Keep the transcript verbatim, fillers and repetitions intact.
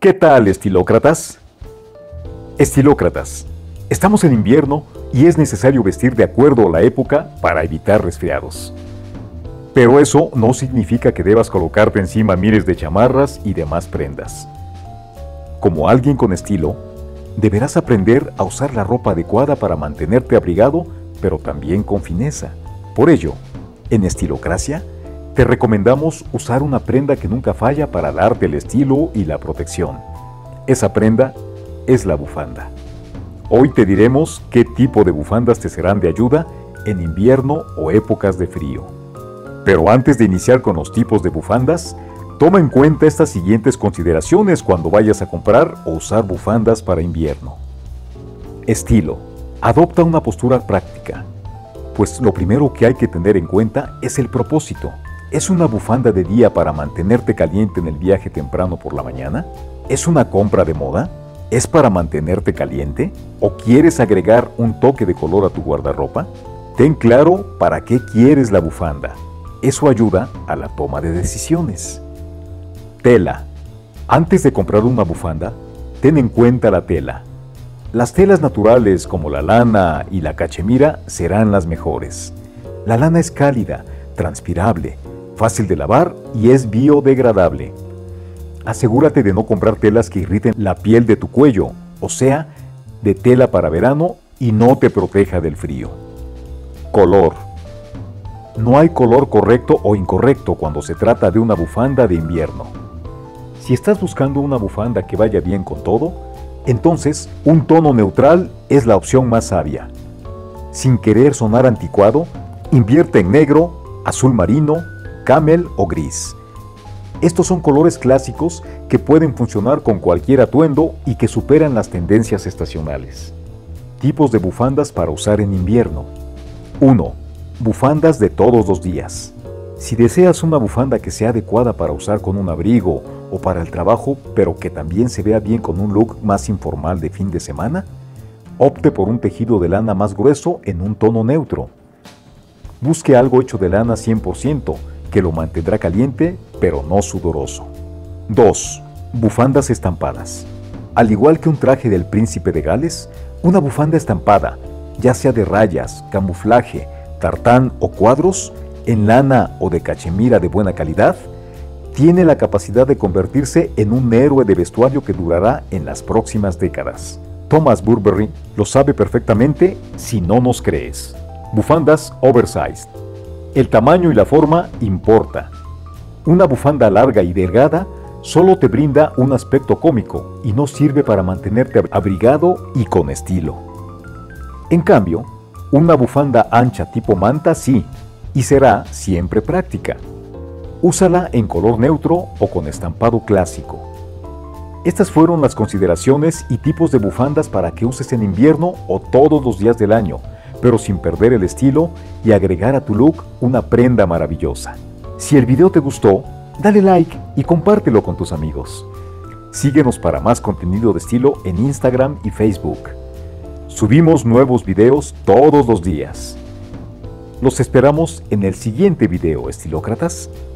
¿Qué tal, estilócratas? Estilócratas, estamos en invierno y es necesario vestir de acuerdo a la época para evitar resfriados. Pero eso no significa que debas colocarte encima miles de chamarras y demás prendas. Como alguien con estilo, deberás aprender a usar la ropa adecuada para mantenerte abrigado, pero también con fineza. Por ello, en Estilocracia, te recomendamos usar una prenda que nunca falla para darte el estilo y la protección. Esa prenda es la bufanda. Hoy te diremos qué tipo de bufandas te serán de ayuda en invierno o épocas de frío. Pero antes de iniciar con los tipos de bufandas, toma en cuenta estas siguientes consideraciones cuando vayas a comprar o usar bufandas para invierno. Estilo. Adopta una postura práctica, pues lo primero que hay que tener en cuenta es el propósito. ¿Es una bufanda de día para mantenerte caliente en el viaje temprano por la mañana? ¿Es una compra de moda? ¿Es para mantenerte caliente? ¿O quieres agregar un toque de color a tu guardarropa? Ten claro para qué quieres la bufanda. Eso ayuda a la toma de decisiones. Tela. Antes de comprar una bufanda, ten en cuenta la tela. Las telas naturales como la lana y la cachemira serán las mejores. La lana es cálida, transpirable, fácil de lavar y es biodegradable. Asegúrate de no comprar telas que irriten la piel de tu cuello, o sea, de tela para verano y no te proteja del frío. Color. No hay color correcto o incorrecto cuando se trata de una bufanda de invierno. Si estás buscando una bufanda que vaya bien con todo, entonces un tono neutral es la opción más sabia. Sin querer sonar anticuado, invierte en negro, azul marino, camel o gris. Estos son colores clásicos que pueden funcionar con cualquier atuendo y que superan las tendencias estacionales. Tipos de bufandas para usar en invierno. uno. Bufandas de todos los días. Si deseas una bufanda que sea adecuada para usar con un abrigo o para el trabajo, pero que también se vea bien con un look más informal de fin de semana, opte por un tejido de lana más grueso en un tono neutro. Busque algo hecho de lana cien por ciento, que lo mantendrá caliente, pero no sudoroso. dos. Bufandas estampadas. Al igual que un traje del príncipe de Gales, una bufanda estampada, ya sea de rayas, camuflaje, tartán o cuadros, en lana o de cachemira de buena calidad, tiene la capacidad de convertirse en un héroe de vestuario que durará en las próximas décadas. Thomas Burberry lo sabe perfectamente si no nos crees. Bufandas oversized. El tamaño y la forma importa. Una bufanda larga y delgada solo te brinda un aspecto cómico y no sirve para mantenerte abrigado y con estilo. En cambio, una bufanda ancha tipo manta sí, y será siempre práctica. Úsala en color neutro o con estampado clásico. Estas fueron las consideraciones y tipos de bufandas para que uses en invierno o todos los días del año, pero sin perder el estilo y agregar a tu look una prenda maravillosa. Si el video te gustó, dale like y compártelo con tus amigos. Síguenos para más contenido de estilo en Instagram y Facebook. Subimos nuevos videos todos los días. Los esperamos en el siguiente video, estilócratas.